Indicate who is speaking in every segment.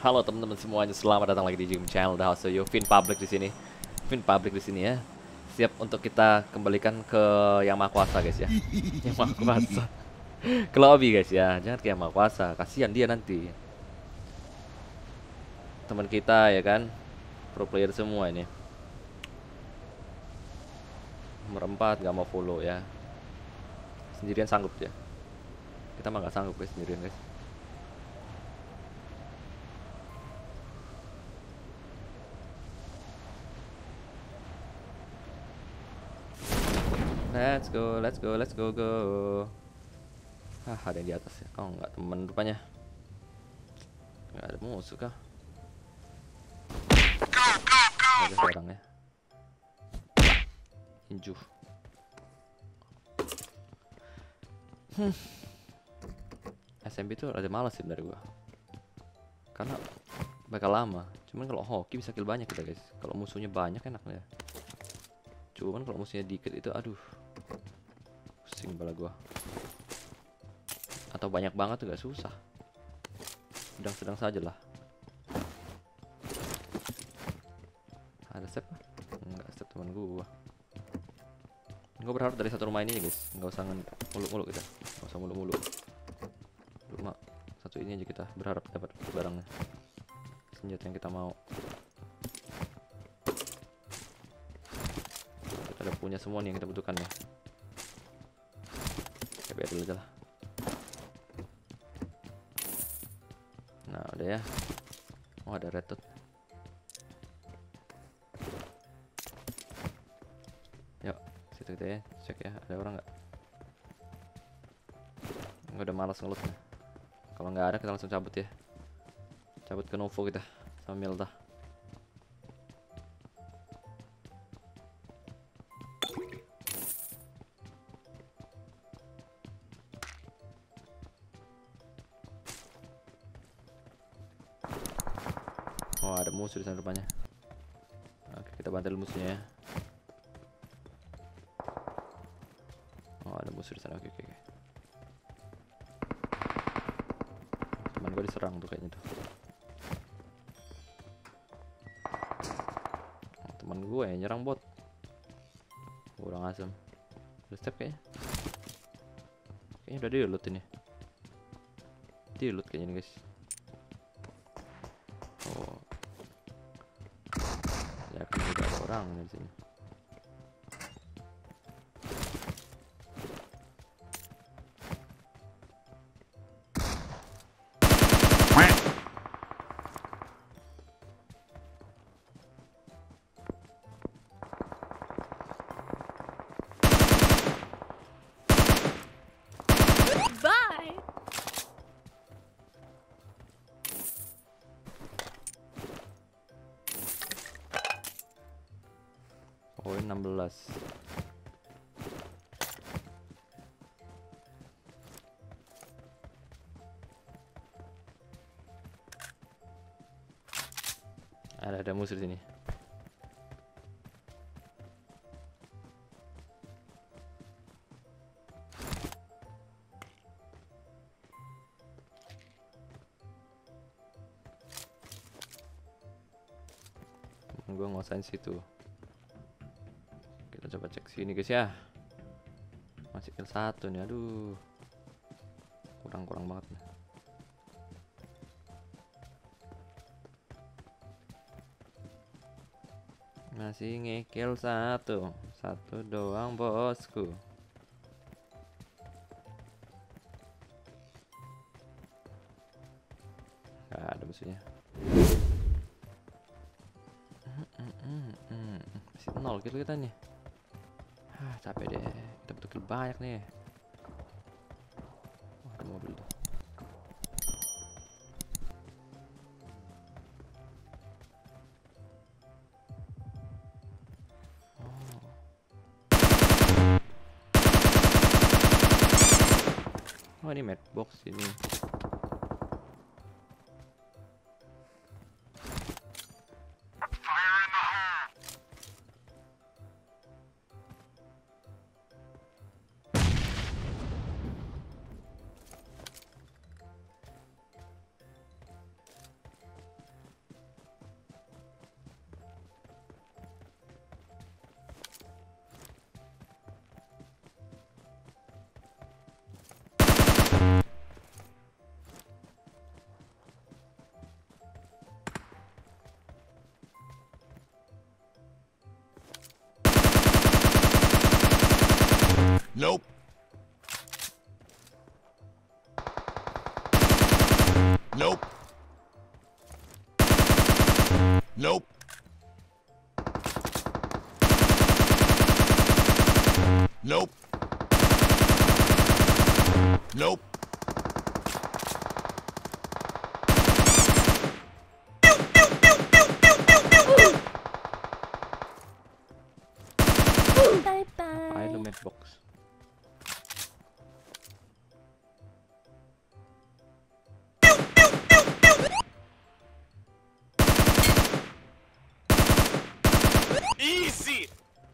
Speaker 1: Halo teman-teman semuanya, selamat datang lagi di Game Channel The House of You. Vin Public di sini. Vin Public di sini ya. Siap untuk kita kembalikan ke Yang Maha Kuasa guys ya. Yang Maha Kuasa. Ke lobby guys ya. Jangan ke Yang Maha Kuasa, kasihan dia nanti. Teman kita ya kan. Pro player semua ini. Nomor 4 gak mau follow ya. Sendirian sanggup ya. Kita mah gak sanggup guys sendirian guys. Let's go, let's go, let's go, go. Ah, ada yang di atas ya. Oh, enggak teman rupanya. Enggak ada musuh kah? Ada orang ya. Injuh. SMB tuh ada malas sih dari gua. Karena bakal lama. Cuman kalau hoki bisa kill banyak kita guys. Kalau musuhnya banyak enak ya. Cuman kalau musuhnya dikit itu aduh. Pusing kepala gua. Atau banyak banget tuh gak susah. Sedang-sedang saja lah. Ada step? Enggak, step teman gua. Gua berharap dari satu rumah ini guys. Nggak usah muluk-muluk kita. Nggak usah muluk-muluk. Cuma satu ini aja kita berharap dapat barangnya. Senjata yang kita mau. Kita udah punya semua nih yang kita butuhkan ya. Biar dulu aja lah. Nah udah ya. Oh ada red dot. Yuk situ kita ya. Cek ya ada orang nggak. Nggak udah malas ngelut nih. Kalau nggak ada kita langsung cabut ya. Cabut ke Novo kita sama Milta. Oh ada musuh di sana rupanya. Oke kita bantai musuhnya ya. Oh ada musuh di sana. Oke. Teman gue diserang tuh kayaknya tuh. Oh, teman gue yang nyerang bot. Kurang asem. Udah step kayaknya. Kayaknya udah di-loot ini. Di-loot kayaknya nih guys. Oh. Ya kan udah ada orang di sini.
Speaker 2: Bye.
Speaker 1: Poin 16. Ada musuh di sini. Gue ngosain situ. Kita coba cek sini guys ya. Masih kill 1 nih, aduh. Kurang banget nih. Masih ngekill 1 doang bosku. Gak ada musuhnya. Masih 0 kill kita nih. Capek deh. Kita butuh kill banyak nih. Wah, ada mobil tuh. Oh ini matchbox ini.
Speaker 3: Nope. Nope. Nope.
Speaker 2: Bye
Speaker 1: Ayo lu
Speaker 2: bye.
Speaker 1: matchbox.
Speaker 3: Easy.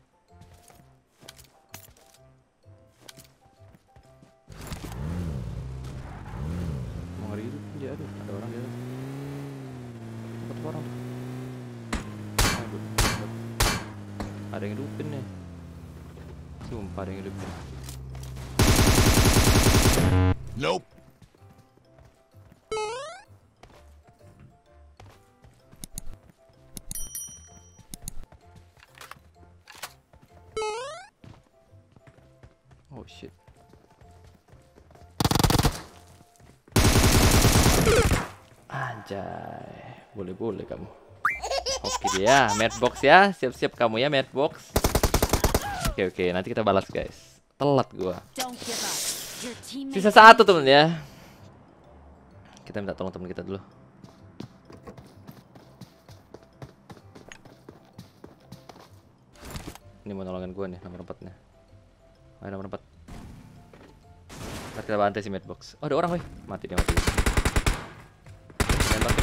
Speaker 1: Mau ngeri dia, aduh ada orang dia. Cepet orang tuh. Aduh, cepet. Ada yang hidupin nih. Sumpah ada yang hidupin.
Speaker 3: Nope.
Speaker 1: Oh shit. Anjay, boleh-boleh kamu. Oke dia, matchbox ya, siap-siap kamu ya matchbox. Oke, nanti kita balas guys. Telat gua.
Speaker 2: Don't give up. Your teammates
Speaker 1: Sisa satu temen ya. Kita minta tolong temen kita dulu. Ini mau nolongin gua nih, nomor 4 nya. Ayo nomor 4. Ntar kita bantai si matchbox. Oh ada orang weh. Mati dia mati. Nembakin.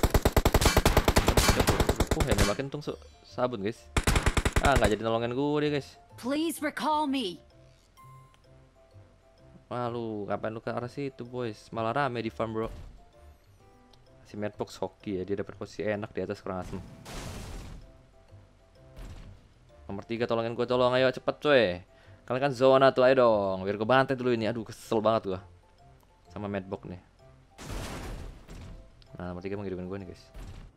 Speaker 1: Ya nembakin untung sabun guys. Ah nggak jadi nolongin gue dia guys.
Speaker 2: Please recall me.
Speaker 1: Wah lu ngapain lu ke arah situ boys? Malah rame di farm bro. Si matchbox hoki ya, dia dapat posisi enak di atas kurang asem. Nomor 3 tolongin gue, tolong ayo cepet coy. Kalian kan zona tuh, ayo dong. Biar gue bantai dulu ini. Aduh kesel banget gue sama matchbox nih. Nah nomor 3 menghidupin gue nih guys.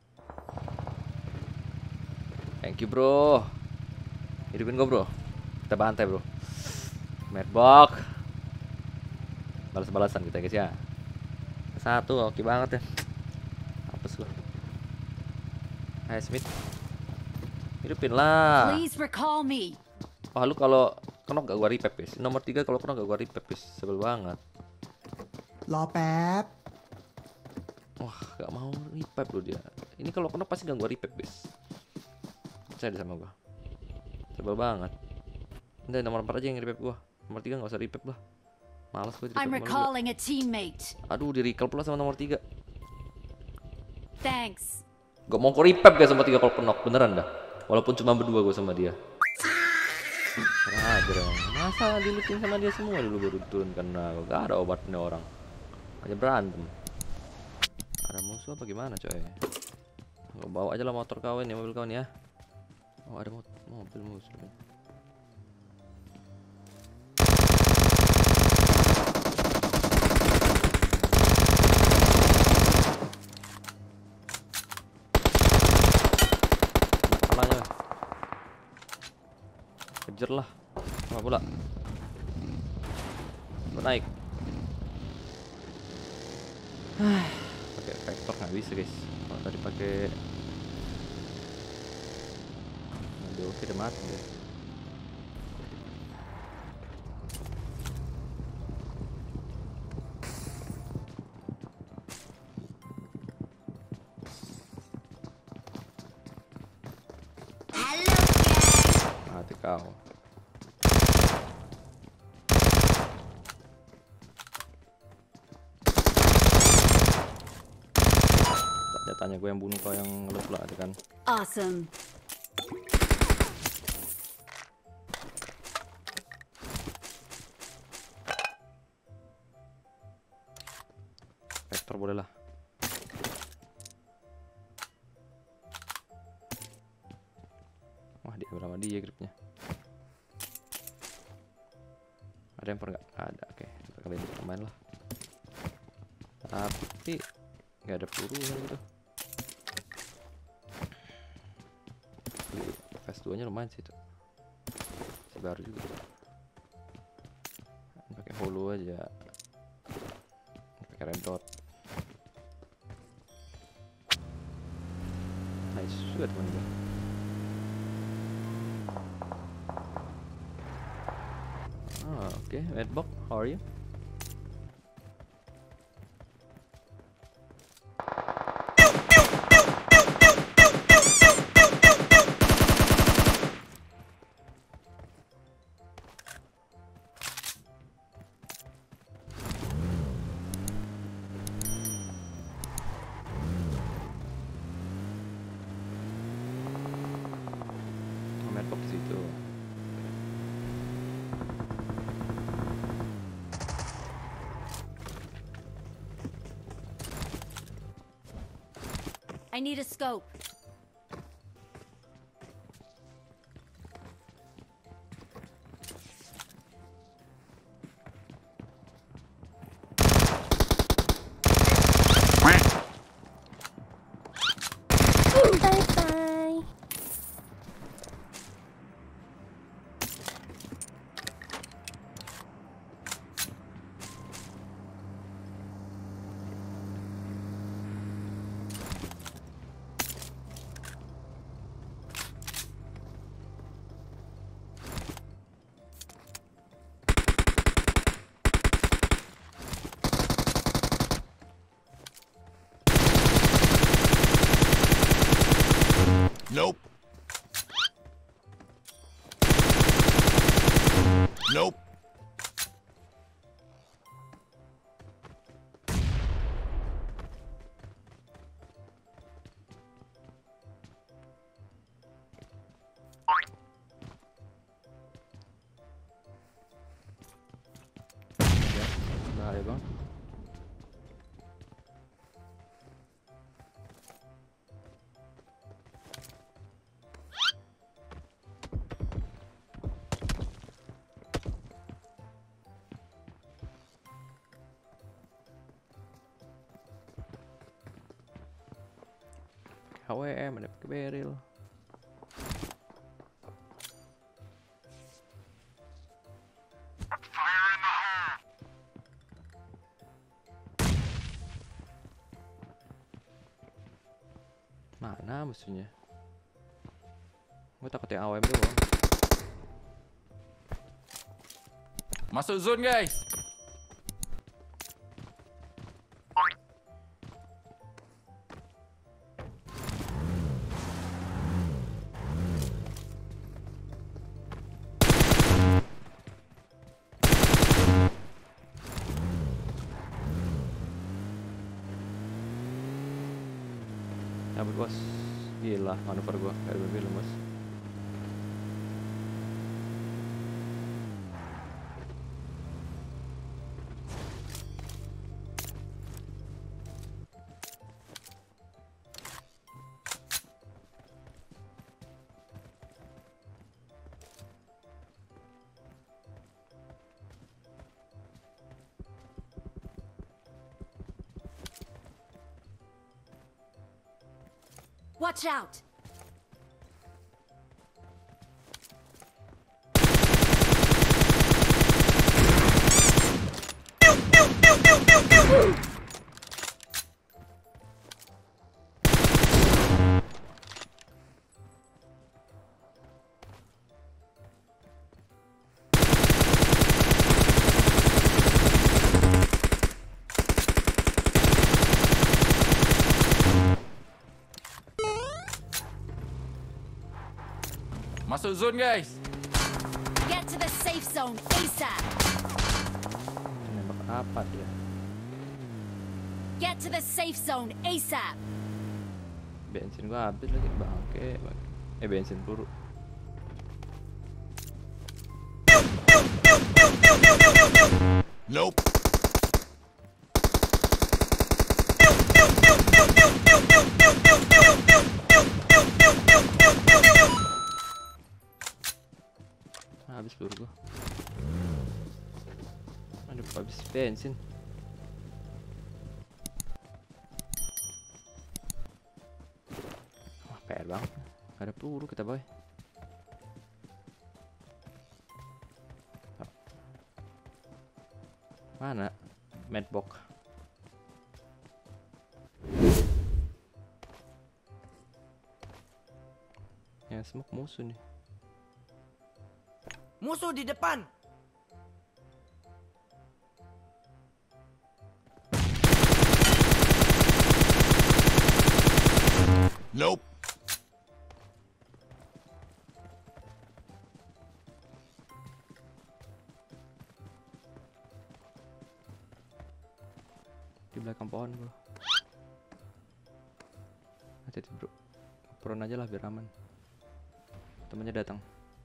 Speaker 1: Thank you bro. Hidupin gue bro. Kita bantai bro. Matchbox. Balas-balasan kita guys ya. Satu oke banget ya. Apes gue. Hai Smith. Hidupin lah.
Speaker 2: Please recall me.
Speaker 1: Wah lu kalau kena gak gua repep guys. Nomor 3 kalau kena gak gua repep guys. Sebel banget.
Speaker 4: รอแป๊บ
Speaker 1: Wah gak mau repep lu dia. Ini kalau kena pasti gak gua repep guys. Percaya deh sama gua. Sebel banget. Udah nomor 4 aja yang repep gua. Nomor 3 gak usah repep lah. Males gua di
Speaker 2: I'm
Speaker 1: repep malu juga.
Speaker 2: recalling a teammate.
Speaker 1: Aduh di recall pula sama nomor 3.
Speaker 2: Thanks.
Speaker 1: Gak mau kok repep guys sama 3 kalau penok. Beneran dah. Walaupun cuma berdua gua sama dia. Kurang aja dong. Masa dilutin sama dia semua dulu baru turun karena gak ada obatnya orang. Hanya berantem. Ada musuh apa gimana coy? Nggak bawa aja lah motor kau ini, mobil kau ini ya. Oh ada mobil musuh. Kalahnya. Kejar lah. Sama pula. Gua naik. Pakai vector nggak bisa guys. Kalau tadi pakai, aduh kita mati deh. Mati kau. Tanya gue yang bunuh kau yang ngelut pula ada kan.
Speaker 2: Awesome.
Speaker 1: Vector boleh lah. Wah dia berapa dia gripnya. Ada yang nggak? Ada, oke. Kita kali ini main lah. Tapi nggak ada peluru gitu. Fast 2 nya lumayan sih itu. Si baru juga. Pakai holo aja. Pakai red dot. Nice. Nice juga temen gue. Oke, Redbox, how are you? Redbox di situ.
Speaker 2: I need a scope.
Speaker 5: Bye-bye.
Speaker 3: Nope. Nope.
Speaker 1: Ya, bahaya bang. HWM ada pakai barrel. Mana musuhnya? Gue takut yang AWM doang.
Speaker 6: Masuk zone guys.
Speaker 1: Cabut bos. Gila manuver gua kayak di film bos.
Speaker 2: Watch out!
Speaker 6: Masuk zone guys.
Speaker 2: Get to the safe zone ASAP!
Speaker 1: Nembak apa dia?
Speaker 2: Get to the safe zone ASAP!
Speaker 1: Bensin gua habis lagi bangke. Bensin peluru.
Speaker 3: Nope.
Speaker 1: Habis peluru gua. Aduh, habis bensin. Wah, PR banget. Gak ada peluru kita boy. Mana? Medbox. Yang smoke musuh nih.
Speaker 5: Musuh di depan.
Speaker 3: Nope.
Speaker 1: Di belakang pohon bro. Hati-hati bro. Prone aja lah biar aman. Temennya datang.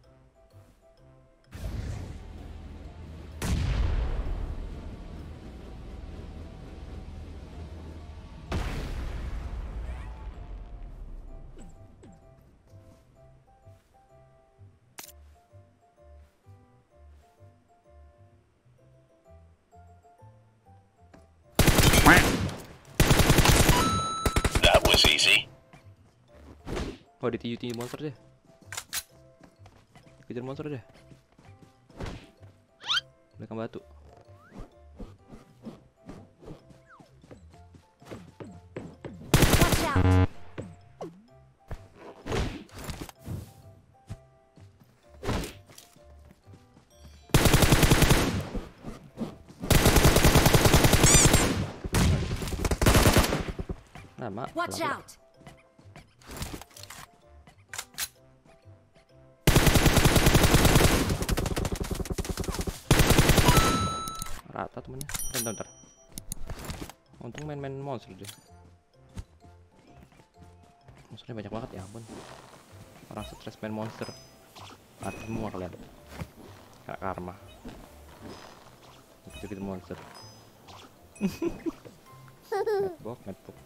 Speaker 3: That was easy.
Speaker 1: Oh, ditinju monster deh. Kejar monster deh. Belakang batu.
Speaker 2: Watch out!
Speaker 1: Nah, mak.
Speaker 2: Watch
Speaker 1: pelan-pelan.
Speaker 2: out!
Speaker 1: Rata temennya. Bentar. Untung main-main monster dia. Monsternya banyak banget ya ampun. Orang stres main monster. Mati semua kalian. Kayak karma. Gitu monster. Netbox.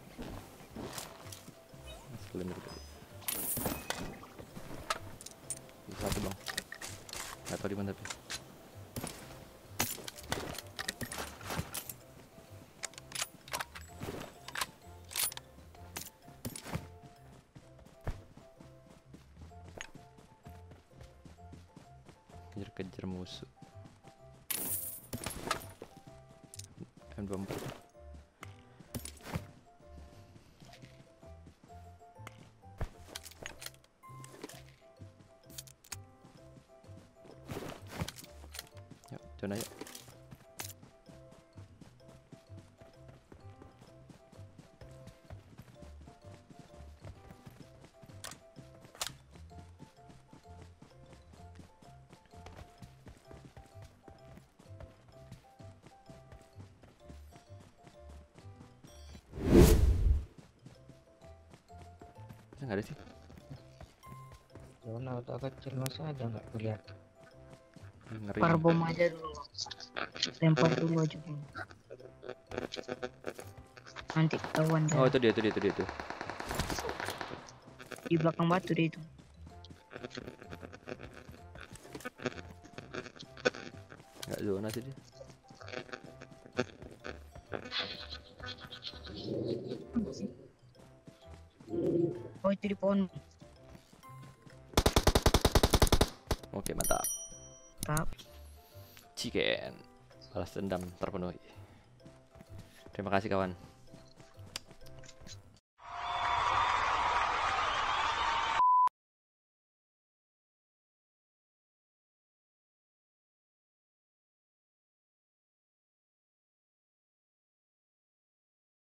Speaker 1: Ngeselin gitu. Bisa satu bang. Gak tau di mana tapi. Kejar musuh. M24. Yuk, join aja. Masa nggak ada sih?
Speaker 7: Zona udah kecil masa ada nggak kelihatan.
Speaker 1: Ngeri.
Speaker 7: Parbom aja dulu. Lempar dulu aja dulu. Nanti ketahuan
Speaker 1: Oh,
Speaker 7: dah.
Speaker 1: itu dia tuh.
Speaker 7: Di belakang batu deh itu.
Speaker 1: Nggak zona sih dia.
Speaker 7: Oh itu di pohon.
Speaker 1: Oke, mantap.
Speaker 7: Tap.
Speaker 1: Chicken. Balas dendam terpenuhi. Terima kasih kawan.